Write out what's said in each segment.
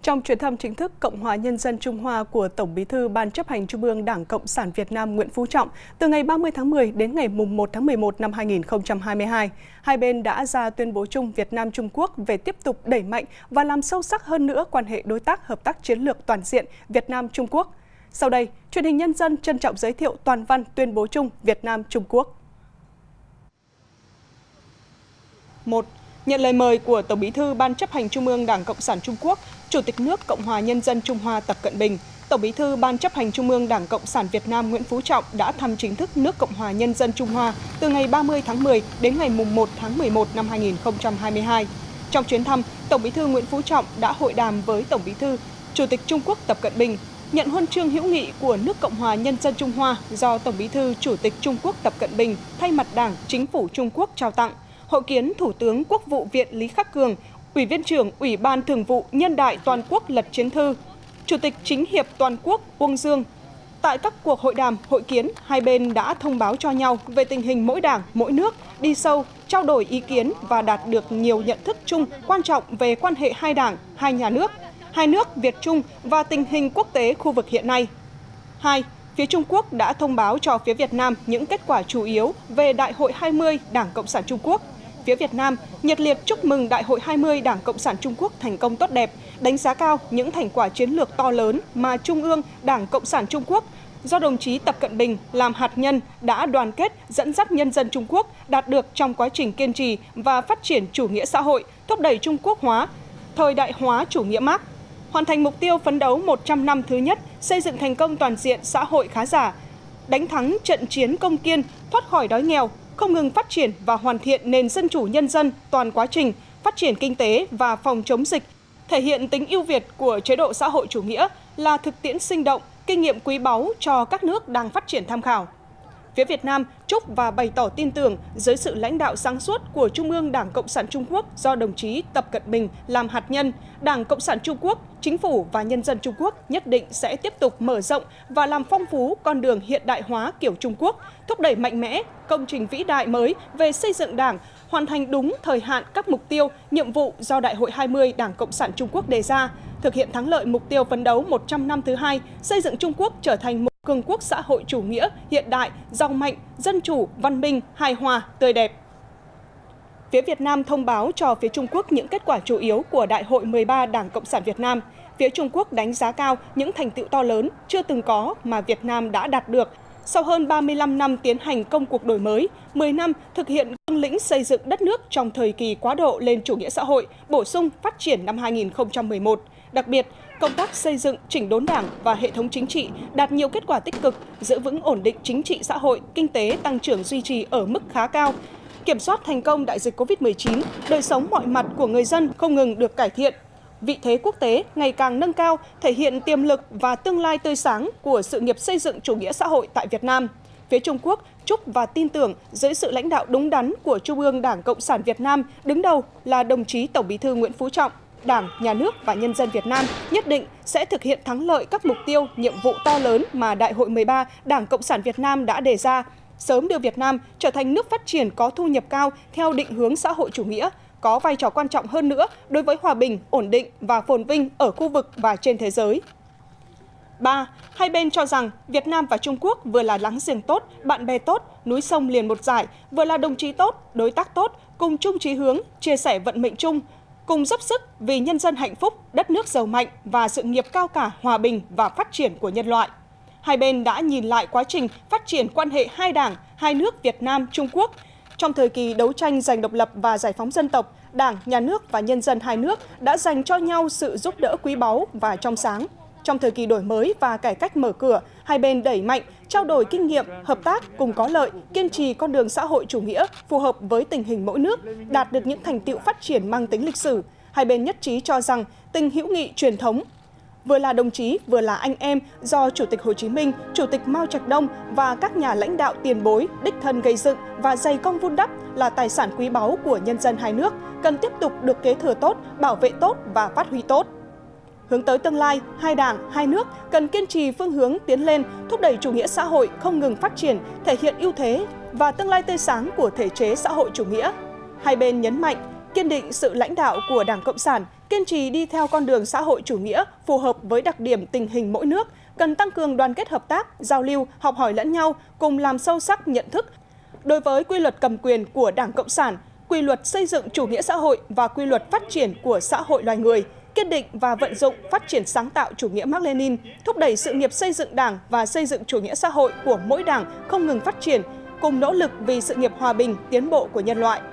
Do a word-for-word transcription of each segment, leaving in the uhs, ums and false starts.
Trong chuyến thăm chính thức Cộng hòa Nhân dân Trung Hoa của Tổng Bí thư Ban chấp hành Trung ương Đảng Cộng sản Việt Nam Nguyễn Phú Trọng từ ngày ba mươi tháng mười đến ngày mùng một tháng mười một năm hai nghìn không trăm hai mươi hai, hai bên đã ra tuyên bố chung Việt Nam-Trung Quốc về tiếp tục đẩy mạnh và làm sâu sắc hơn nữa quan hệ đối tác hợp tác chiến lược toàn diện Việt Nam-Trung Quốc. Sau đây, truyền hình Nhân dân trân trọng giới thiệu toàn văn tuyên bố chung Việt Nam-Trung Quốc. một. Nhận lời mời của Tổng Bí thư Ban chấp hành Trung ương Đảng Cộng sản Trung Quốc, Chủ tịch nước Cộng hòa Nhân dân Trung Hoa Tập Cận Bình, Tổng Bí thư Ban chấp hành Trung ương Đảng Cộng sản Việt Nam Nguyễn Phú Trọng đã thăm chính thức nước Cộng hòa Nhân dân Trung Hoa từ ngày ba mươi tháng mười đến ngày mùng một tháng mười một năm hai nghìn không trăm hai mươi hai. Trong chuyến thăm, Tổng Bí thư Nguyễn Phú Trọng đã hội đàm với Tổng Bí thư, Chủ tịch Trung Quốc Tập Cận Bình, nhận huân chương hữu nghị của nước Cộng hòa Nhân dân Trung Hoa do Tổng Bí thư Chủ tịch Trung Quốc Tập Cận Bình thay mặt Đảng, Chính phủ Trung Quốc trao tặng. Hội kiến Thủ tướng Quốc vụ viện Lý Khắc Cường, Ủy viên trưởng Ủy ban Thường vụ Nhân đại Toàn quốc Lật Chiến Thư, Chủ tịch Chính hiệp Toàn quốc Uông Dương. Tại các cuộc hội đàm, hội kiến, hai bên đã thông báo cho nhau về tình hình mỗi đảng, mỗi nước, đi sâu, trao đổi ý kiến và đạt được nhiều nhận thức chung quan trọng về quan hệ hai đảng, hai nhà nước, hai nước Việt Trung và tình hình quốc tế khu vực hiện nay. hai. Phía Trung Quốc đã thông báo cho phía Việt Nam những kết quả chủ yếu về Đại hội hai mươi Đảng Cộng sản Trung Quốc. Phía Việt Nam nhiệt liệt chúc mừng Đại hội hai mươi Đảng Cộng sản Trung Quốc thành công tốt đẹp, đánh giá cao những thành quả chiến lược to lớn mà Trung ương Đảng Cộng sản Trung Quốc do đồng chí Tập Cận Bình làm hạt nhân đã đoàn kết dẫn dắt nhân dân Trung Quốc đạt được trong quá trình kiên trì và phát triển chủ nghĩa xã hội, thúc đẩy Trung Quốc hóa, thời đại hóa chủ nghĩa Mác, hoàn thành mục tiêu phấn đấu một trăm năm thứ nhất, xây dựng thành công toàn diện xã hội khá giả, đánh thắng trận chiến công kiên, thoát khỏi đói nghèo, không ngừng phát triển và hoàn thiện nền dân chủ nhân dân toàn quá trình, phát triển kinh tế và phòng chống dịch, thể hiện tính ưu việt của chế độ xã hội chủ nghĩa là thực tiễn sinh động, kinh nghiệm quý báu cho các nước đang phát triển tham khảo. Phía Việt Nam chúc và bày tỏ tin tưởng dưới sự lãnh đạo sáng suốt của Trung ương Đảng Cộng sản Trung Quốc do đồng chí Tập Cận Bình làm hạt nhân, Đảng Cộng sản Trung Quốc, Chính phủ và nhân dân Trung Quốc nhất định sẽ tiếp tục mở rộng và làm phong phú con đường hiện đại hóa kiểu Trung Quốc, thúc đẩy mạnh mẽ công trình vĩ đại mới về xây dựng Đảng, hoàn thành đúng thời hạn các mục tiêu, nhiệm vụ do Đại hội hai mươi Đảng Cộng sản Trung Quốc đề ra, thực hiện thắng lợi mục tiêu phấn đấu một trăm năm thứ hai, xây dựng Trung Quốc trở thành một cường quốc xã hội chủ nghĩa, hiện đại, giàu mạnh, dân chủ, văn minh, hài hòa, tươi đẹp. Phía Việt Nam thông báo cho phía Trung Quốc những kết quả chủ yếu của Đại hội mười ba Đảng Cộng sản Việt Nam. Phía Trung Quốc đánh giá cao những thành tựu to lớn chưa từng có mà Việt Nam đã đạt được. Sau hơn ba mươi lăm năm tiến hành công cuộc đổi mới, mười năm thực hiện cương lĩnh xây dựng đất nước trong thời kỳ quá độ lên chủ nghĩa xã hội, bổ sung phát triển năm hai nghìn không trăm mười một. Đặc biệt, công tác xây dựng chỉnh đốn Đảng và hệ thống chính trị đạt nhiều kết quả tích cực, giữ vững ổn định chính trị xã hội, kinh tế tăng trưởng duy trì ở mức khá cao, kiểm soát thành công đại dịch Covid mười chín, đời sống mọi mặt của người dân không ngừng được cải thiện. Vị thế quốc tế ngày càng nâng cao, thể hiện tiềm lực và tương lai tươi sáng của sự nghiệp xây dựng chủ nghĩa xã hội tại Việt Nam. Phía Trung Quốc chúc và tin tưởng dưới sự lãnh đạo đúng đắn của Trung ương Đảng Cộng sản Việt Nam, đứng đầu là đồng chí Tổng Bí thư Nguyễn Phú Trọng, Đảng, Nhà nước và nhân dân Việt Nam nhất định sẽ thực hiện thắng lợi các mục tiêu, nhiệm vụ to lớn mà Đại hội mười ba Đảng Cộng sản Việt Nam đã đề ra, sớm đưa Việt Nam trở thành nước phát triển có thu nhập cao theo định hướng xã hội chủ nghĩa, có vai trò quan trọng hơn nữa đối với hòa bình, ổn định và phồn vinh ở khu vực và trên thế giới. ba. Hai bên cho rằng Việt Nam và Trung Quốc vừa là láng giềng tốt, bạn bè tốt, núi sông liền một dải, vừa là đồng chí tốt, đối tác tốt, cùng chung chí hướng, chia sẻ vận mệnh chung, cùng dốc sức vì nhân dân hạnh phúc, đất nước giàu mạnh và sự nghiệp cao cả hòa bình và phát triển của nhân loại. Hai bên đã nhìn lại quá trình phát triển quan hệ hai đảng, hai nước Việt Nam, Trung Quốc. Trong thời kỳ đấu tranh giành độc lập và giải phóng dân tộc, Đảng, Nhà nước và nhân dân hai nước đã dành cho nhau sự giúp đỡ quý báu và trong sáng. Trong thời kỳ đổi mới và cải cách mở cửa, hai bên đẩy mạnh, trao đổi kinh nghiệm, hợp tác cùng có lợi, kiên trì con đường xã hội chủ nghĩa phù hợp với tình hình mỗi nước, đạt được những thành tựu phát triển mang tính lịch sử. Hai bên nhất trí cho rằng tình hữu nghị truyền thống, vừa là đồng chí, vừa là anh em do Chủ tịch Hồ Chí Minh, Chủ tịch Mao Trạch Đông và các nhà lãnh đạo tiền bối đích thân gây dựng và dày công vun đắp là tài sản quý báu của nhân dân hai nước, cần tiếp tục được kế thừa tốt, bảo vệ tốt và phát huy tốt. Hướng tới tương lai, hai đảng, hai nước cần kiên trì phương hướng tiến lên, thúc đẩy chủ nghĩa xã hội không ngừng phát triển, thể hiện ưu thế và tương lai tươi sáng của thể chế xã hội chủ nghĩa. Hai bên nhấn mạnh, kiên định sự lãnh đạo của Đảng Cộng sản, kiên trì đi theo con đường xã hội chủ nghĩa phù hợp với đặc điểm tình hình mỗi nước, cần tăng cường đoàn kết hợp tác, giao lưu, học hỏi lẫn nhau, cùng làm sâu sắc nhận thức đối với quy luật cầm quyền của Đảng Cộng sản, quy luật xây dựng chủ nghĩa xã hội và quy luật phát triển của xã hội loài người, kiên định và vận dụng phát triển sáng tạo chủ nghĩa Mác Lênin, thúc đẩy sự nghiệp xây dựng Đảng và xây dựng chủ nghĩa xã hội của mỗi đảng không ngừng phát triển, cùng nỗ lực vì sự nghiệp hòa bình, tiến bộ của nhân loại.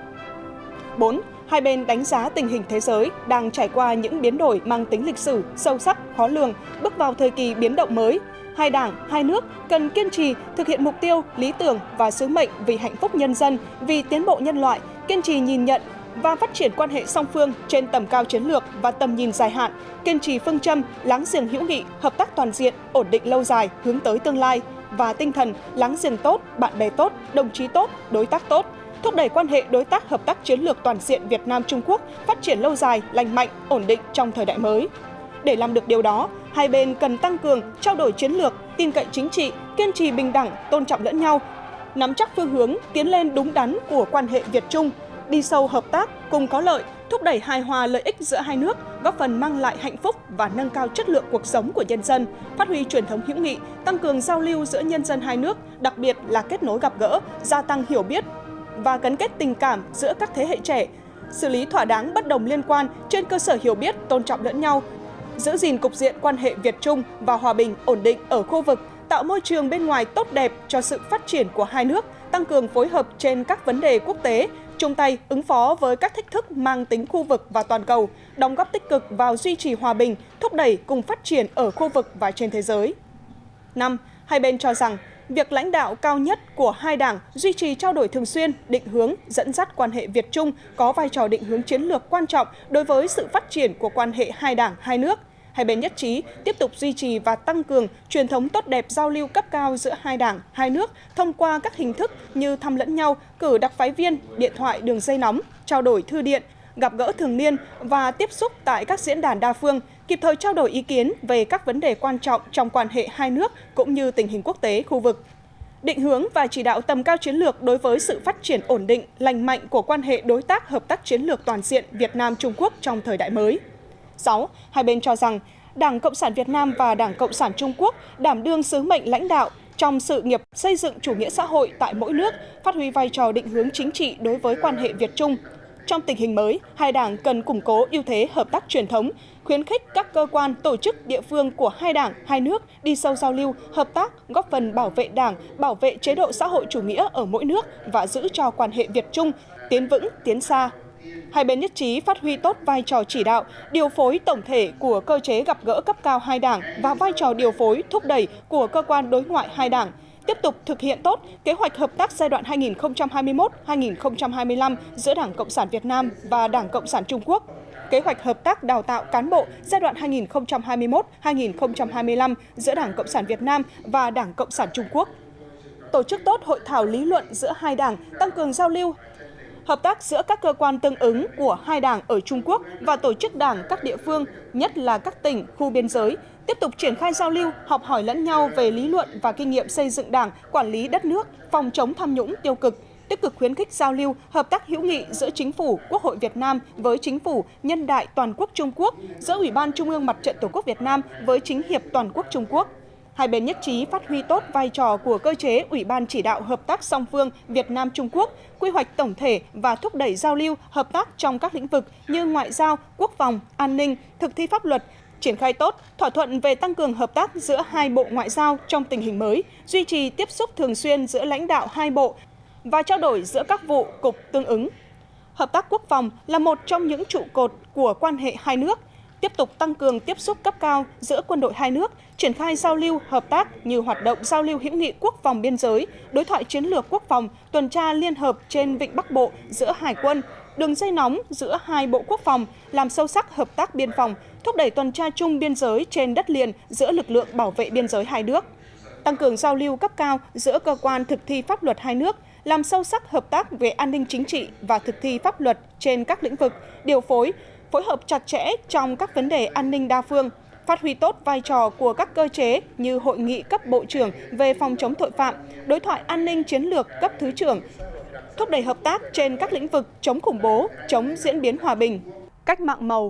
bốn. Hai bên đánh giá tình hình thế giới đang trải qua những biến đổi mang tính lịch sử, sâu sắc, khó lường, bước vào thời kỳ biến động mới. Hai đảng, hai nước cần kiên trì thực hiện mục tiêu, lý tưởng và sứ mệnh vì hạnh phúc nhân dân, vì tiến bộ nhân loại, kiên trì nhìn nhận và phát triển quan hệ song phương trên tầm cao chiến lược và tầm nhìn dài hạn, kiên trì phương châm láng giềng hữu nghị, hợp tác toàn diện, ổn định lâu dài, hướng tới tương lai và tinh thần láng giềng tốt, bạn bè tốt, đồng chí tốt, đối tác tốt, thúc đẩy quan hệ đối tác hợp tác chiến lược toàn diện Việt Nam Trung Quốc phát triển lâu dài, lành mạnh, ổn định trong thời đại mới. Để làm được điều đó, hai bên cần tăng cường trao đổi chiến lược, tin cậy chính trị, kiên trì bình đẳng, tôn trọng lẫn nhau, nắm chắc phương hướng tiến lên đúng đắn của quan hệ Việt Trung, đi sâu hợp tác cùng có lợi, thúc đẩy hài hòa lợi ích giữa hai nước, góp phần mang lại hạnh phúc và nâng cao chất lượng cuộc sống của nhân dân, phát huy truyền thống hữu nghị, tăng cường giao lưu giữa nhân dân hai nước, đặc biệt là kết nối gặp gỡ, gia tăng hiểu biết và gắn kết tình cảm giữa các thế hệ trẻ, xử lý thỏa đáng bất đồng liên quan trên cơ sở hiểu biết, tôn trọng lẫn nhau, giữ gìn cục diện quan hệ Việt Trung và hòa bình ổn định ở khu vực, tạo môi trường bên ngoài tốt đẹp cho sự phát triển của hai nước, tăng cường phối hợp trên các vấn đề quốc tế, chung tay ứng phó với các thách thức mang tính khu vực và toàn cầu, đóng góp tích cực vào duy trì hòa bình, thúc đẩy cùng phát triển ở khu vực và trên thế giới. năm. Hai bên cho rằng, việc lãnh đạo cao nhất của hai đảng duy trì trao đổi thường xuyên, định hướng, dẫn dắt quan hệ Việt Trung có vai trò định hướng chiến lược quan trọng đối với sự phát triển của quan hệ hai đảng, hai nước. Hai bên nhất trí tiếp tục duy trì và tăng cường truyền thống tốt đẹp giao lưu cấp cao giữa hai đảng, hai nước thông qua các hình thức như thăm lẫn nhau, cử đặc phái viên, điện thoại đường dây nóng, trao đổi thư điện, gặp gỡ thường niên và tiếp xúc tại các diễn đàn đa phương, kịp thời trao đổi ý kiến về các vấn đề quan trọng trong quan hệ hai nước cũng như tình hình quốc tế, khu vực. Định hướng và chỉ đạo tầm cao chiến lược đối với sự phát triển ổn định, lành mạnh của quan hệ đối tác hợp tác chiến lược toàn diện Việt Nam-Trung Quốc trong thời đại mới. sáu. Hai bên cho rằng, Đảng Cộng sản Việt Nam và Đảng Cộng sản Trung Quốc đảm đương sứ mệnh lãnh đạo trong sự nghiệp xây dựng chủ nghĩa xã hội tại mỗi nước, phát huy vai trò định hướng chính trị đối với quan hệ Việt Trung. Trong tình hình mới, hai đảng cần củng cố ưu thế hợp tác truyền thống, khuyến khích các cơ quan, tổ chức địa phương của hai đảng, hai nước đi sâu giao lưu, hợp tác, góp phần bảo vệ Đảng, bảo vệ chế độ xã hội chủ nghĩa ở mỗi nước và giữ cho quan hệ Việt Trung tiến vững, tiến xa. Hai bên nhất trí phát huy tốt vai trò chỉ đạo, điều phối tổng thể của cơ chế gặp gỡ cấp cao hai đảng và vai trò điều phối thúc đẩy của cơ quan đối ngoại hai đảng, tiếp tục thực hiện tốt kế hoạch hợp tác giai đoạn hai nghìn không trăm hai mươi mốt đến hai nghìn không trăm hai mươi lăm giữa Đảng Cộng sản Việt Nam và Đảng Cộng sản Trung Quốc, kế hoạch hợp tác đào tạo cán bộ giai đoạn hai nghìn không trăm hai mươi mốt đến hai nghìn không trăm hai mươi lăm giữa Đảng Cộng sản Việt Nam và Đảng Cộng sản Trung Quốc. Tổ chức tốt hội thảo lý luận giữa hai đảng, tăng cường giao lưu, hợp tác giữa các cơ quan tương ứng của hai đảng ở Trung Quốc và tổ chức đảng các địa phương, nhất là các tỉnh, khu biên giới, tiếp tục triển khai giao lưu, học hỏi lẫn nhau về lý luận và kinh nghiệm xây dựng đảng, quản lý đất nước, phòng chống tham nhũng tiêu cực, tích cực khuyến khích giao lưu, hợp tác hữu nghị giữa Chính phủ, Quốc hội Việt Nam với Chính phủ Nhân đại Toàn quốc Trung Quốc, giữa Ủy ban Trung ương Mặt trận Tổ quốc Việt Nam với Chính hiệp Toàn quốc Trung Quốc. Hai bên nhất trí phát huy tốt vai trò của cơ chế Ủy ban chỉ đạo hợp tác song phương Việt Nam-Trung Quốc, quy hoạch tổng thể và thúc đẩy giao lưu, hợp tác trong các lĩnh vực như ngoại giao, quốc phòng, an ninh, thực thi pháp luật, triển khai tốt thỏa thuận về tăng cường hợp tác giữa hai bộ ngoại giao trong tình hình mới, duy trì tiếp xúc thường xuyên giữa lãnh đạo hai bộ và trao đổi giữa các vụ, cục tương ứng. Hợp tác quốc phòng là một trong những trụ cột của quan hệ hai nước, tiếp tục tăng cường tiếp xúc cấp cao giữa quân đội hai nước, triển khai giao lưu hợp tác như hoạt động giao lưu hữu nghị quốc phòng biên giới, đối thoại chiến lược quốc phòng, tuần tra liên hợp trên Vịnh Bắc Bộ giữa Hải quân, đường dây nóng giữa hai bộ quốc phòng, làm sâu sắc hợp tác biên phòng, thúc đẩy tuần tra chung biên giới trên đất liền giữa lực lượng bảo vệ biên giới hai nước, tăng cường giao lưu cấp cao giữa cơ quan thực thi pháp luật hai nước, làm sâu sắc hợp tác về an ninh chính trị và thực thi pháp luật trên các lĩnh vực, điều phối, phối hợp chặt chẽ trong các vấn đề an ninh đa phương, phát huy tốt vai trò của các cơ chế như hội nghị cấp bộ trưởng về phòng chống tội phạm, đối thoại an ninh chiến lược cấp thứ trưởng, thúc đẩy hợp tác trên các lĩnh vực chống khủng bố, chống diễn biến hòa bình, cách mạng màu,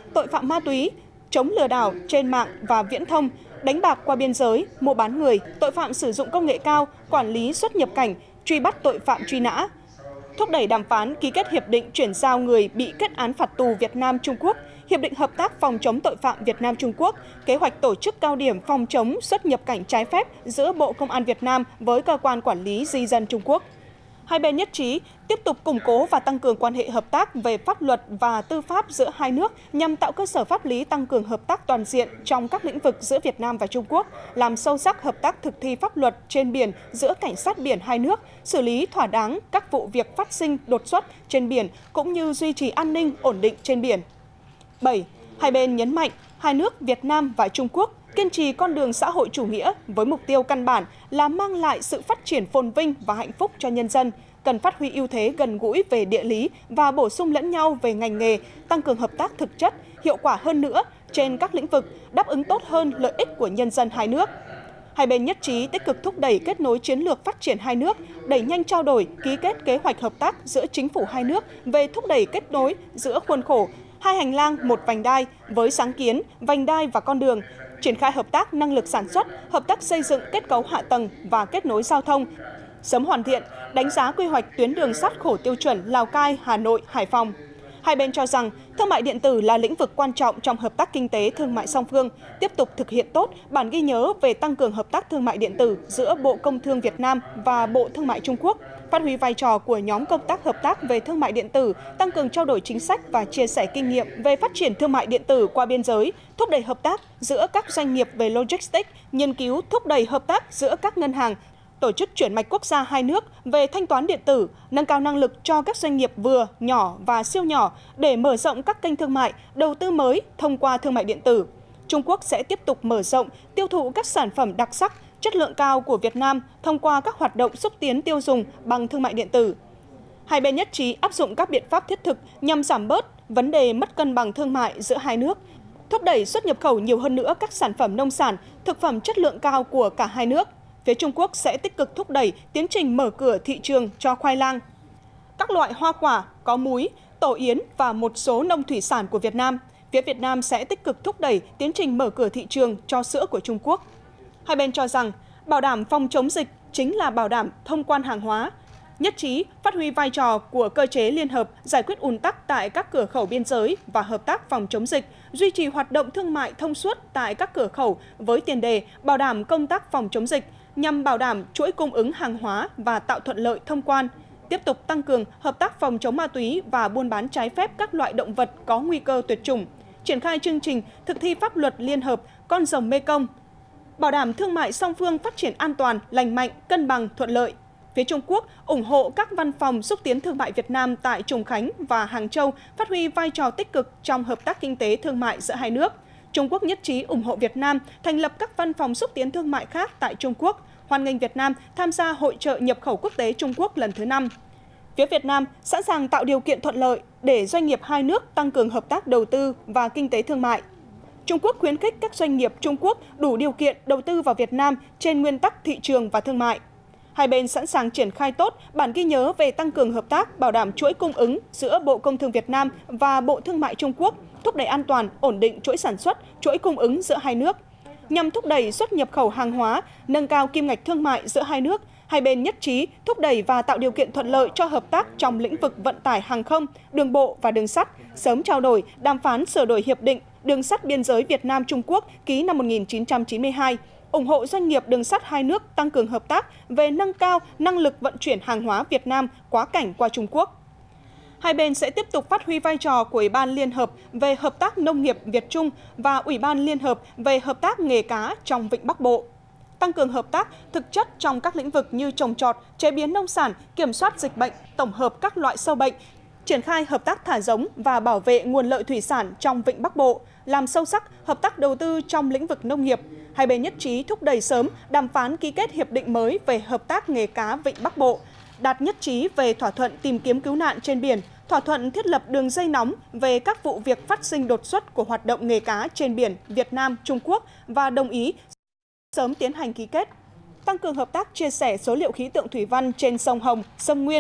tội phạm ma túy, chống lừa đảo trên mạng và viễn thông, đánh bạc qua biên giới, mua bán người, tội phạm sử dụng công nghệ cao, quản lý xuất nhập cảnh, truy bắt tội phạm truy nã, thúc đẩy đàm phán ký kết hiệp định chuyển giao người bị kết án phạt tù Việt Nam Trung Quốc, hiệp định hợp tác phòng chống tội phạm Việt Nam Trung Quốc, kế hoạch tổ chức cao điểm phòng chống xuất nhập cảnh trái phép giữa Bộ Công an Việt Nam với cơ quan quản lý di dân Trung Quốc. Hai bên nhất trí tiếp tục củng cố và tăng cường quan hệ hợp tác về pháp luật và tư pháp giữa hai nước nhằm tạo cơ sở pháp lý tăng cường hợp tác toàn diện trong các lĩnh vực giữa Việt Nam và Trung Quốc, làm sâu sắc hợp tác thực thi pháp luật trên biển giữa cảnh sát biển hai nước, xử lý thỏa đáng các vụ việc phát sinh đột xuất trên biển cũng như duy trì an ninh ổn định trên biển. bảy. Hai bên nhấn mạnh hai nước Việt Nam và Trung Quốc kiên trì con đường xã hội chủ nghĩa với mục tiêu căn bản là mang lại sự phát triển phồn vinh và hạnh phúc cho nhân dân, cần phát huy ưu thế gần gũi về địa lý và bổ sung lẫn nhau về ngành nghề, tăng cường hợp tác thực chất, hiệu quả hơn nữa trên các lĩnh vực, đáp ứng tốt hơn lợi ích của nhân dân hai nước. Hai bên nhất trí tích cực thúc đẩy kết nối chiến lược phát triển hai nước, đẩy nhanh trao đổi, ký kết kế hoạch hợp tác giữa chính phủ hai nước về thúc đẩy kết nối giữa khuôn khổ hai hành lang một vành đai với sáng kiến, vành đai và con đường, triển khai hợp tác năng lực sản xuất, hợp tác xây dựng kết cấu hạ tầng và kết nối giao thông, sớm hoàn thiện, đánh giá quy hoạch tuyến đường sắt khổ tiêu chuẩn Lào Cai, Hà Nội, Hải Phòng. Hai bên cho rằng thương mại điện tử là lĩnh vực quan trọng trong hợp tác kinh tế thương mại song phương, tiếp tục thực hiện tốt bản ghi nhớ về tăng cường hợp tác thương mại điện tử giữa Bộ Công Thương Việt Nam và Bộ Thương mại Trung Quốc, phát huy vai trò của nhóm công tác hợp tác về thương mại điện tử, tăng cường trao đổi chính sách và chia sẻ kinh nghiệm về phát triển thương mại điện tử qua biên giới, thúc đẩy hợp tác giữa các doanh nghiệp về logistics, nghiên cứu thúc đẩy hợp tác giữa các ngân hàng, tổ chức chuyển mạch quốc gia hai nước về thanh toán điện tử, nâng cao năng lực cho các doanh nghiệp vừa, nhỏ và siêu nhỏ để mở rộng các kênh thương mại, đầu tư mới thông qua thương mại điện tử. Trung Quốc sẽ tiếp tục mở rộng, tiêu thụ các sản phẩm đặc sắc, chất lượng cao của Việt Nam thông qua các hoạt động xúc tiến tiêu dùng bằng thương mại điện tử. Hai bên nhất trí áp dụng các biện pháp thiết thực nhằm giảm bớt vấn đề mất cân bằng thương mại giữa hai nước, thúc đẩy xuất nhập khẩu nhiều hơn nữa các sản phẩm nông sản, thực phẩm chất lượng cao của cả hai nước. Phía Trung Quốc sẽ tích cực thúc đẩy tiến trình mở cửa thị trường cho khoai lang, các loại hoa quả, có múi, tổ yến và một số nông thủy sản của Việt Nam. Phía Việt Nam sẽ tích cực thúc đẩy tiến trình mở cửa thị trường cho sữa của Trung Quốc. Hai bên cho rằng bảo đảm phòng chống dịch chính là bảo đảm thông quan hàng hóa, nhất trí phát huy vai trò của cơ chế liên hợp giải quyết ùn tắc tại các cửa khẩu biên giới và hợp tác phòng chống dịch, duy trì hoạt động thương mại thông suốt tại các cửa khẩu với tiền đề bảo đảm công tác phòng chống dịch, nhằm bảo đảm chuỗi cung ứng hàng hóa và tạo thuận lợi thông quan, tiếp tục tăng cường hợp tác phòng chống ma túy và buôn bán trái phép các loại động vật có nguy cơ tuyệt chủng, triển khai chương trình thực thi pháp luật liên hợp con rồng Mekong, bảo đảm thương mại song phương phát triển an toàn, lành mạnh, cân bằng, thuận lợi. Phía Trung Quốc ủng hộ các văn phòng xúc tiến thương mại Việt Nam tại Trùng Khánh và Hàng Châu phát huy vai trò tích cực trong hợp tác kinh tế thương mại giữa hai nước. Trung Quốc nhất trí ủng hộ Việt Nam thành lập các văn phòng xúc tiến thương mại khác tại Trung Quốc, hoan nghênh Việt Nam tham gia Hội chợ nhập khẩu quốc tế Trung Quốc lần thứ năm. Phía Việt Nam sẵn sàng tạo điều kiện thuận lợi để doanh nghiệp hai nước tăng cường hợp tác đầu tư và kinh tế thương mại. Trung Quốc khuyến khích các doanh nghiệp Trung Quốc đủ điều kiện đầu tư vào Việt Nam trên nguyên tắc thị trường và thương mại. Hai bên sẵn sàng triển khai tốt bản ghi nhớ về tăng cường hợp tác bảo đảm chuỗi cung ứng giữa Bộ Công Thương Việt Nam và Bộ Thương mại Trung Quốc, thúc đẩy an toàn, ổn định chuỗi sản xuất, chuỗi cung ứng giữa hai nước. Nhằm thúc đẩy xuất nhập khẩu hàng hóa, nâng cao kim ngạch thương mại giữa hai nước, hai bên nhất trí thúc đẩy và tạo điều kiện thuận lợi cho hợp tác trong lĩnh vực vận tải hàng không, đường bộ và đường sắt, sớm trao đổi, đàm phán sửa đổi hiệp định đường sắt biên giới Việt Nam Trung Quốc ký năm một nghìn chín trăm chín mươi hai, ủng hộ doanh nghiệp đường sắt hai nước tăng cường hợp tác về nâng cao năng lực vận chuyển hàng hóa Việt Nam quá cảnh qua Trung Quốc. Hai bên sẽ tiếp tục phát huy vai trò của Ủy ban Liên hợp về hợp tác nông nghiệp Việt Trung và Ủy ban Liên hợp về hợp tác nghề cá trong Vịnh Bắc Bộ. Tăng cường hợp tác thực chất trong các lĩnh vực như trồng trọt, chế biến nông sản, kiểm soát dịch bệnh, tổng hợp các loại sâu bệnh, triển khai hợp tác thả giống và bảo vệ nguồn lợi thủy sản trong Vịnh Bắc Bộ, làm sâu sắc hợp tác đầu tư trong lĩnh vực nông nghiệp. Hai bên nhất trí thúc đẩy sớm đàm phán ký kết hiệp định mới về hợp tác nghề cá Vịnh Bắc Bộ, đạt nhất trí về thỏa thuận tìm kiếm cứu nạn trên biển, thỏa thuận thiết lập đường dây nóng về các vụ việc phát sinh đột xuất của hoạt động nghề cá trên biển Việt Nam, Trung Quốc và đồng ý sớm tiến hành ký kết. Tăng cường hợp tác chia sẻ số liệu khí tượng thủy văn trên sông Hồng, sông Nguyên,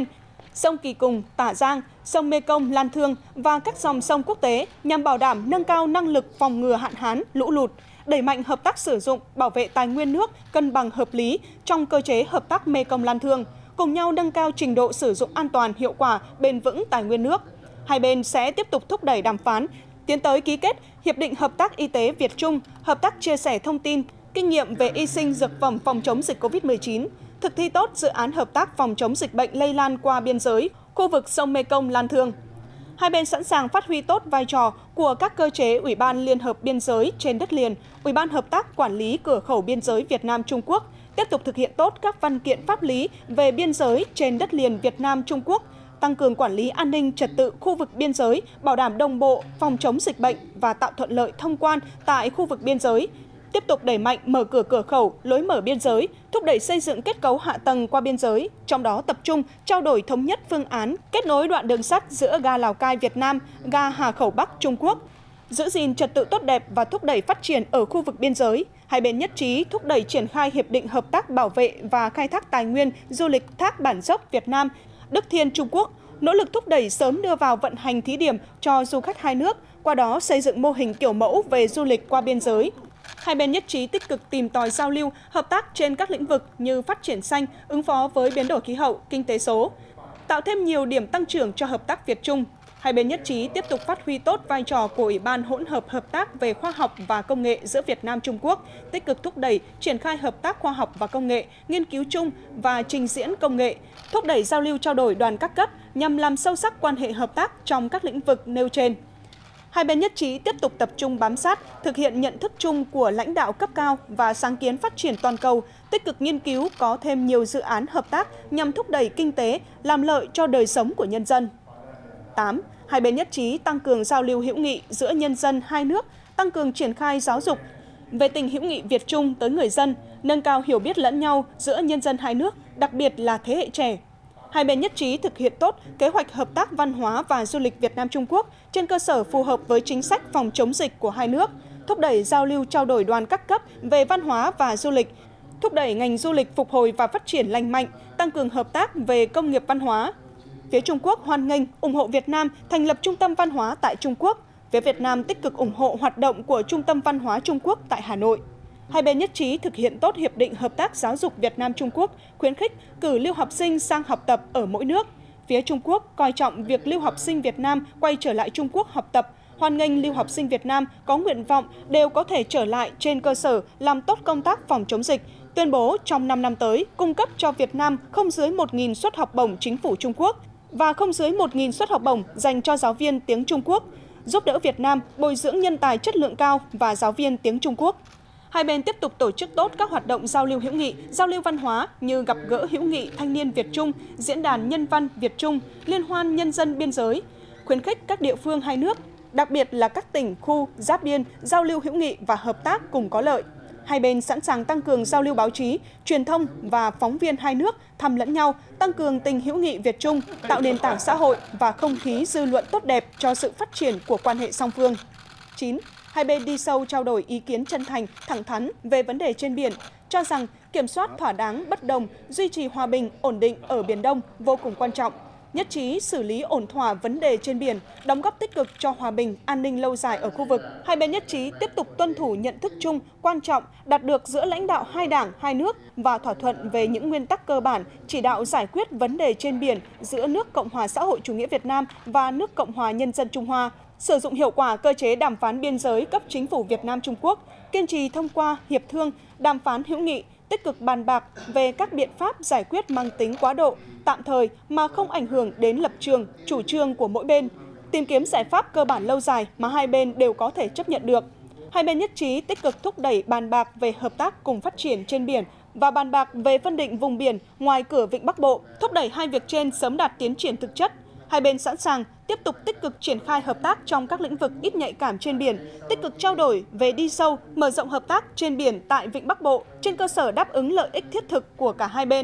sông Kỳ Cùng, Tả Giang, sông Mekong, Lan Thương và các dòng sông quốc tế nhằm bảo đảm nâng cao năng lực phòng ngừa hạn hán, lũ lụt, đẩy mạnh hợp tác sử dụng, bảo vệ tài nguyên nước cân bằng hợp lý trong cơ chế hợp tác Mekong Lan Thương, cùng nhau nâng cao trình độ sử dụng an toàn, hiệu quả, bền vững tài nguyên nước. Hai bên sẽ tiếp tục thúc đẩy đàm phán, tiến tới ký kết Hiệp định Hợp tác Y tế Việt-Trung, hợp tác chia sẻ thông tin, kinh nghiệm về y sinh dược phẩm phòng chống dịch Covid mười chín, thực thi tốt dự án hợp tác phòng chống dịch bệnh lây lan qua biên giới, khu vực sông Mekong Lan Thương. Hai bên sẵn sàng phát huy tốt vai trò của các cơ chế Ủy ban Liên hợp Biên giới trên đất liền, Ủy ban Hợp tác Quản lý Cửa khẩu Biên giới Việt Nam-Trung Quốc, tiếp tục thực hiện tốt các văn kiện pháp lý về biên giới trên đất liền Việt Nam-Trung Quốc, tăng cường quản lý an ninh trật tự khu vực biên giới, bảo đảm đồng bộ, phòng chống dịch bệnh và tạo thuận lợi thông quan tại khu vực biên giới, tiếp tục đẩy mạnh mở cửa cửa khẩu, lối mở biên giới, thúc đẩy xây dựng kết cấu hạ tầng qua biên giới, trong đó tập trung trao đổi thống nhất phương án kết nối đoạn đường sắt giữa ga Lào Cai Việt Nam, ga Hà Khẩu Bắc Trung Quốc, giữ gìn trật tự tốt đẹp và thúc đẩy phát triển ở khu vực biên giới. Hai bên nhất trí thúc đẩy triển khai hiệp định hợp tác bảo vệ và khai thác tài nguyên du lịch Thác Bản Dốc Việt Nam, Đức Thiên Trung Quốc, nỗ lực thúc đẩy sớm đưa vào vận hành thí điểm cho du khách hai nước, qua đó xây dựng mô hình kiểu mẫu về du lịch qua biên giới. Hai bên nhất trí tích cực tìm tòi giao lưu, hợp tác trên các lĩnh vực như phát triển xanh, ứng phó với biến đổi khí hậu, kinh tế số, tạo thêm nhiều điểm tăng trưởng cho hợp tác Việt-Trung. Hai bên nhất trí tiếp tục phát huy tốt vai trò của Ủy ban hỗn hợp hợp tác về khoa học và công nghệ giữa Việt Nam Trung Quốc, tích cực thúc đẩy triển khai hợp tác khoa học và công nghệ, nghiên cứu chung và trình diễn công nghệ, thúc đẩy giao lưu trao đổi đoàn các cấp nhằm làm sâu sắc quan hệ hợp tác trong các lĩnh vực nêu trên. Hai bên nhất trí tiếp tục tập trung bám sát, thực hiện nhận thức chung của lãnh đạo cấp cao và sáng kiến phát triển toàn cầu, tích cực nghiên cứu có thêm nhiều dự án hợp tác nhằm thúc đẩy kinh tế, làm lợi cho đời sống của nhân dân. tám. Hai bên nhất trí tăng cường giao lưu hữu nghị giữa nhân dân hai nước, tăng cường triển khai giáo dục về tình hữu nghị Việt-Trung tới người dân, nâng cao hiểu biết lẫn nhau giữa nhân dân hai nước, đặc biệt là thế hệ trẻ. Hai bên nhất trí thực hiện tốt kế hoạch hợp tác văn hóa và du lịch Việt Nam-Trung Quốc trên cơ sở phù hợp với chính sách phòng chống dịch của hai nước, thúc đẩy giao lưu trao đổi đoàn các cấp về văn hóa và du lịch, thúc đẩy ngành du lịch phục hồi và phát triển lành mạnh, tăng cường hợp tác về công nghiệp văn hóa. Phía Trung Quốc hoan nghênh, ủng hộ Việt Nam thành lập Trung tâm Văn hóa tại Trung Quốc. Phía Việt Nam tích cực ủng hộ hoạt động của Trung tâm Văn hóa Trung Quốc tại Hà Nội. Hai bên nhất trí thực hiện tốt Hiệp định Hợp tác Giáo dục Việt Nam-Trung Quốc, khuyến khích cử lưu học sinh sang học tập ở mỗi nước. Phía Trung Quốc coi trọng việc lưu học sinh Việt Nam quay trở lại Trung Quốc học tập, hoan nghênh lưu học sinh Việt Nam có nguyện vọng đều có thể trở lại trên cơ sở làm tốt công tác phòng chống dịch, tuyên bố trong năm năm tới cung cấp cho Việt Nam không dưới một nghìn suất học bổng chính phủ Trung Quốc và không dưới một nghìn suất học bổng dành cho giáo viên tiếng Trung Quốc, giúp đỡ Việt Nam bồi dưỡng nhân tài chất lượng cao và giáo viên tiếng Trung Quốc. Hai bên tiếp tục tổ chức tốt các hoạt động giao lưu hữu nghị, giao lưu văn hóa như gặp gỡ hữu nghị thanh niên Việt-Trung, diễn đàn nhân văn Việt-Trung, liên hoan nhân dân biên giới, khuyến khích các địa phương hai nước, đặc biệt là các tỉnh, khu, giáp biên, giao lưu hữu nghị và hợp tác cùng có lợi. Hai bên sẵn sàng tăng cường giao lưu báo chí, truyền thông và phóng viên hai nước thăm lẫn nhau, tăng cường tình hữu nghị Việt-Trung, tạo nền tảng xã hội và không khí dư luận tốt đẹp cho sự phát triển của quan hệ song phương. chín. Hai bên đi sâu trao đổi ý kiến chân thành, thẳng thắn về vấn đề trên biển, cho rằng kiểm soát thỏa đáng bất đồng, duy trì hòa bình, ổn định ở Biển Đông vô cùng quan trọng. Nhất trí xử lý ổn thỏa vấn đề trên biển, đóng góp tích cực cho hòa bình, an ninh lâu dài ở khu vực. Hai bên nhất trí tiếp tục tuân thủ nhận thức chung quan trọng đạt được giữa lãnh đạo hai đảng, hai nước và thỏa thuận về những nguyên tắc cơ bản chỉ đạo giải quyết vấn đề trên biển giữa nước Cộng hòa xã hội chủ nghĩa Việt Nam và nước Cộng hòa Nhân dân Trung Hoa. Sử dụng hiệu quả cơ chế đàm phán biên giới cấp chính phủ Việt Nam Trung Quốc, kiên trì thông qua hiệp thương, đàm phán hữu nghị, tích cực bàn bạc về các biện pháp giải quyết mang tính quá độ, tạm thời mà không ảnh hưởng đến lập trường, chủ trương của mỗi bên, tìm kiếm giải pháp cơ bản lâu dài mà hai bên đều có thể chấp nhận được. Hai bên nhất trí tích cực thúc đẩy bàn bạc về hợp tác cùng phát triển trên biển và bàn bạc về phân định vùng biển ngoài cửa Vịnh Bắc Bộ, thúc đẩy hai việc trên sớm đạt tiến triển thực chất. Hai bên sẵn sàng tiếp tục tích cực triển khai hợp tác trong các lĩnh vực ít nhạy cảm trên biển, tích cực trao đổi về đi sâu, mở rộng hợp tác trên biển tại Vịnh Bắc Bộ trên cơ sở đáp ứng lợi ích thiết thực của cả hai bên.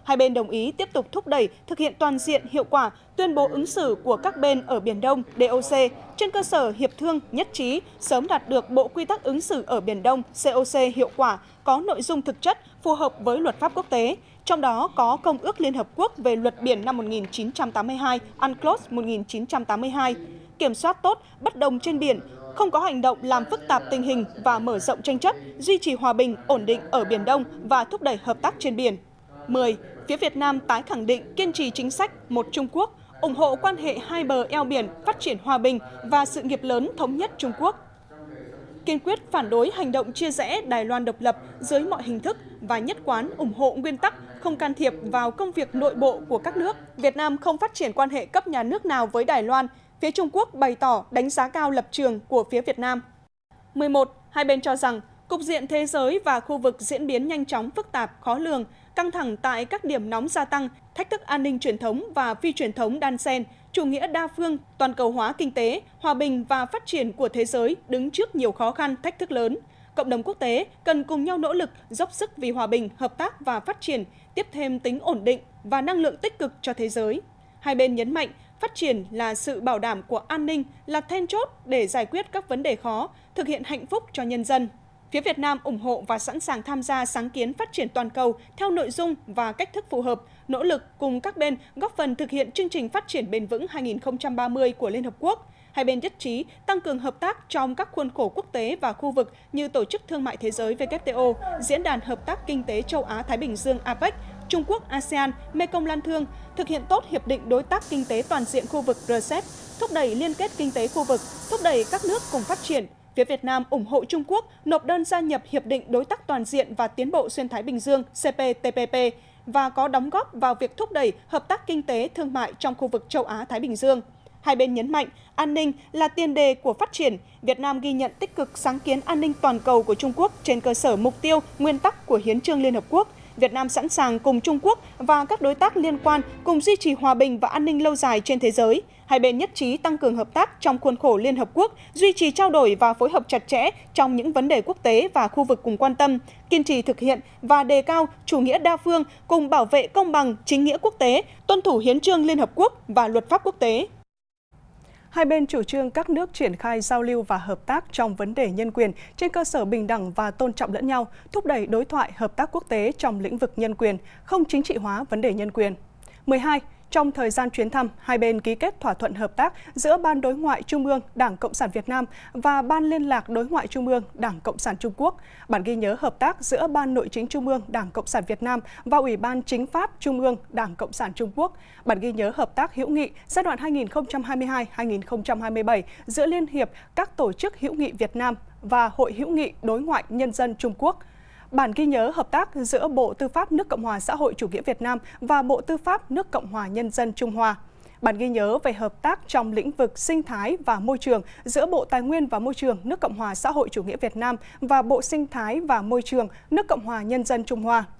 Hai bên đồng ý tiếp tục thúc đẩy thực hiện toàn diện hiệu quả tuyên bố ứng xử của các bên ở Biển Đông D O C trên cơ sở hiệp thương nhất trí sớm đạt được bộ quy tắc ứng xử ở Biển Đông C O C hiệu quả, có nội dung thực chất phù hợp với luật pháp quốc tế, trong đó có Công ước Liên Hợp Quốc về luật biển năm một nghìn chín trăm tám mươi hai, UNCLOS một nghìn chín trăm tám mươi hai, kiểm soát tốt bất đồng trên biển, không có hành động làm phức tạp tình hình và mở rộng tranh chấp, duy trì hòa bình, ổn định ở Biển Đông và thúc đẩy hợp tác trên biển. mười. Phía Việt Nam tái khẳng định kiên trì chính sách một Trung Quốc, ủng hộ quan hệ hai bờ eo biển phát triển hòa bình và sự nghiệp lớn thống nhất Trung Quốc. Kiên quyết phản đối hành động chia rẽ Đài Loan độc lập dưới mọi hình thức và nhất quán ủng hộ nguyên tắc không can thiệp vào công việc nội bộ của các nước. Việt Nam không phát triển quan hệ cấp nhà nước nào với Đài Loan. Phía Trung Quốc bày tỏ đánh giá cao lập trường của phía Việt Nam. mười một. Hai bên cho rằng cục diện thế giới và khu vực diễn biến nhanh chóng phức tạp, khó lường, căng thẳng tại các điểm nóng gia tăng, thách thức an ninh truyền thống và phi truyền thống đan xen, chủ nghĩa đa phương, toàn cầu hóa kinh tế, hòa bình và phát triển của thế giới đứng trước nhiều khó khăn, thách thức lớn. Cộng đồng quốc tế cần cùng nhau nỗ lực, dốc sức vì hòa bình, hợp tác và phát triển, tiếp thêm tính ổn định và năng lượng tích cực cho thế giới. Hai bên nhấn mạnh, phát triển là sự bảo đảm của an ninh, là then chốt để giải quyết các vấn đề khó, thực hiện hạnh phúc cho nhân dân. Phía Việt Nam ủng hộ và sẵn sàng tham gia sáng kiến phát triển toàn cầu theo nội dung và cách thức phù hợp, nỗ lực cùng các bên góp phần thực hiện chương trình phát triển bền vững hai nghìn không trăm ba mươi của Liên Hợp Quốc. Hai bên nhất trí tăng cường hợp tác trong các khuôn khổ quốc tế và khu vực như Tổ chức Thương mại Thế giới W T O, Diễn đàn Hợp tác Kinh tế Châu Á-Thái Bình Dương A P E C, Trung Quốc A S E A N, Mekong Lan Thương, thực hiện tốt Hiệp định Đối tác Kinh tế Toàn diện khu vực R C E P, thúc đẩy liên kết kinh tế khu vực, thúc đẩy các nước cùng phát triển. Phía Việt Nam ủng hộ Trung Quốc nộp đơn gia nhập Hiệp định Đối tác Toàn diện và Tiến bộ Xuyên Thái Bình Dương C P T P P và có đóng góp vào việc thúc đẩy hợp tác kinh tế thương mại trong khu vực châu Á-Thái Bình Dương. Hai bên nhấn mạnh, an ninh là tiền đề của phát triển. Việt Nam ghi nhận tích cực sáng kiến an ninh toàn cầu của Trung Quốc trên cơ sở mục tiêu, nguyên tắc của Hiến chương Liên Hợp Quốc. Việt Nam sẵn sàng cùng Trung Quốc và các đối tác liên quan cùng duy trì hòa bình và an ninh lâu dài trên thế giới. Hai bên nhất trí tăng cường hợp tác trong khuôn khổ Liên Hợp Quốc, duy trì trao đổi và phối hợp chặt chẽ trong những vấn đề quốc tế và khu vực cùng quan tâm, kiên trì thực hiện và đề cao chủ nghĩa đa phương cùng bảo vệ công bằng, chính nghĩa quốc tế, tuân thủ Hiến chương Liên Hợp Quốc và luật pháp quốc tế. Hai bên chủ trương các nước triển khai giao lưu và hợp tác trong vấn đề nhân quyền trên cơ sở bình đẳng và tôn trọng lẫn nhau, thúc đẩy đối thoại hợp tác quốc tế trong lĩnh vực nhân quyền, không chính trị hóa vấn đề nhân quyền. mười hai. Trong thời gian chuyến thăm, hai bên ký kết thỏa thuận hợp tác giữa Ban Đối ngoại Trung ương Đảng Cộng sản Việt Nam và Ban Liên lạc Đối ngoại Trung ương Đảng Cộng sản Trung Quốc, bản ghi nhớ hợp tác giữa Ban Nội chính Trung ương Đảng Cộng sản Việt Nam và Ủy ban Chính pháp Trung ương Đảng Cộng sản Trung Quốc, bản ghi nhớ hợp tác hữu nghị giai đoạn hai nghìn không trăm hai mươi hai đến hai nghìn không trăm hai mươi bảy giữa Liên hiệp các tổ chức hữu nghị Việt Nam và Hội hữu nghị Đối ngoại Nhân dân Trung Quốc, bản ghi nhớ hợp tác giữa Bộ Tư pháp nước Cộng hòa xã hội chủ nghĩa Việt Nam và Bộ Tư pháp nước Cộng hòa Nhân dân Trung Hoa, bản ghi nhớ về hợp tác trong lĩnh vực sinh thái và môi trường giữa Bộ Tài nguyên và Môi trường nước Cộng hòa xã hội chủ nghĩa Việt Nam và Bộ Sinh thái và Môi trường nước Cộng hòa Nhân dân Trung Hoa,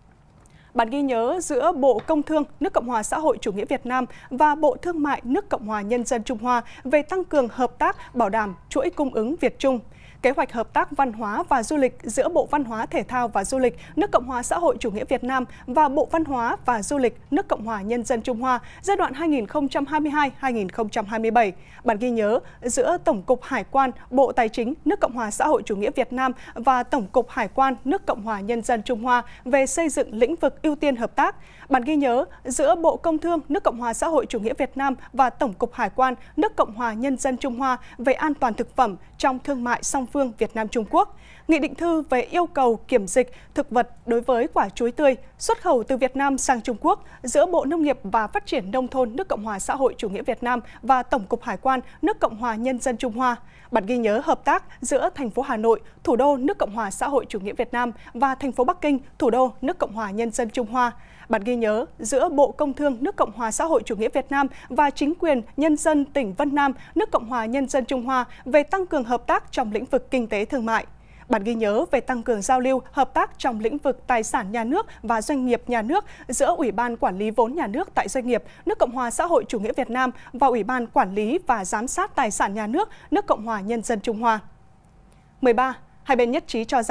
bản ghi nhớ giữa Bộ Công Thương nước Cộng hòa xã hội chủ nghĩa Việt Nam và Bộ Thương mại nước Cộng hòa Nhân dân Trung Hoa về tăng cường hợp tác bảo đảm chuỗi cung ứng Việt Trung, kế hoạch hợp tác văn hóa và du lịch giữa Bộ Văn hóa Thể thao và Du lịch nước Cộng hòa xã hội chủ nghĩa Việt Nam và Bộ Văn hóa và Du lịch nước Cộng hòa Nhân dân Trung Hoa giai đoạn hai nghìn không trăm hai mươi hai đến hai nghìn không trăm hai mươi bảy, bản ghi nhớ giữa Tổng cục Hải quan Bộ Tài chính nước Cộng hòa xã hội chủ nghĩa Việt Nam và Tổng cục Hải quan nước Cộng hòa Nhân dân Trung Hoa về xây dựng lĩnh vực ưu tiên hợp tác, bản ghi nhớ giữa Bộ Công Thương nước Cộng hòa xã hội chủ nghĩa Việt Nam và Tổng cục Hải quan nước Cộng hòa Nhân dân Trung Hoa về an toàn thực phẩm trong thương mại song phương Việt Nam Trung Quốc, nghị định thư về yêu cầu kiểm dịch thực vật đối với quả chuối tươi xuất khẩu từ Việt Nam sang Trung Quốc giữa Bộ Nông nghiệp và Phát triển Nông thôn nước Cộng hòa xã hội chủ nghĩa Việt Nam và Tổng cục Hải quan nước Cộng hòa Nhân dân Trung Hoa, bản ghi nhớ hợp tác giữa thành phố Hà Nội, thủ đô nước Cộng hòa xã hội chủ nghĩa Việt Nam và thành phố Bắc Kinh, thủ đô nước Cộng hòa Nhân dân Trung Hoa, bản ghi nhớ giữa Bộ Công Thương nước Cộng hòa xã hội chủ nghĩa Việt Nam và chính quyền nhân dân tỉnh Vân Nam nước Cộng hòa Nhân dân Trung Hoa về tăng cường hợp tác trong lĩnh vực kinh tế thương mại, bản ghi nhớ về tăng cường giao lưu hợp tác trong lĩnh vực tài sản nhà nước và doanh nghiệp nhà nước giữa Ủy ban Quản lý vốn nhà nước tại doanh nghiệp nước Cộng hòa xã hội chủ nghĩa Việt Nam và Ủy ban Quản lý và Giám sát tài sản nhà nước nước Cộng hòa Nhân dân Trung Hoa. mười ba. Hai bên nhất trí cho rằng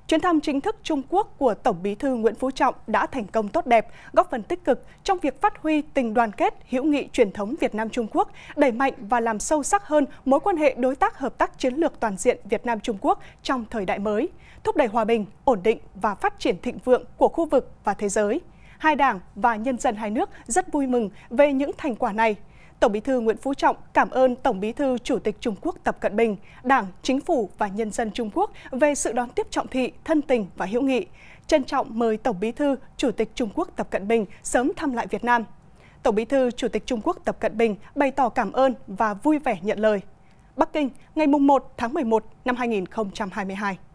Chuyến thăm chính thức Trung Quốc của Tổng Bí thư Nguyễn Phú Trọng đã thành công tốt đẹp, góp phần tích cực trong việc phát huy tình đoàn kết, hữu nghị truyền thống Việt Nam-Trung Quốc, đẩy mạnh và làm sâu sắc hơn mối quan hệ đối tác hợp tác chiến lược toàn diện Việt Nam-Trung Quốc trong thời đại mới, thúc đẩy hòa bình, ổn định và phát triển thịnh vượng của khu vực và thế giới. Hai đảng và nhân dân hai nước rất vui mừng về những thành quả này. Tổng Bí thư Nguyễn Phú Trọng cảm ơn Tổng Bí thư Chủ tịch Trung Quốc Tập Cận Bình, Đảng, Chính phủ và nhân dân Trung Quốc về sự đón tiếp trọng thị, thân tình và hữu nghị. Trân trọng mời Tổng Bí thư Chủ tịch Trung Quốc Tập Cận Bình sớm thăm lại Việt Nam. Tổng Bí thư Chủ tịch Trung Quốc Tập Cận Bình bày tỏ cảm ơn và vui vẻ nhận lời. Bắc Kinh, ngày một tháng mười một năm hai nghìn không trăm hai mươi hai.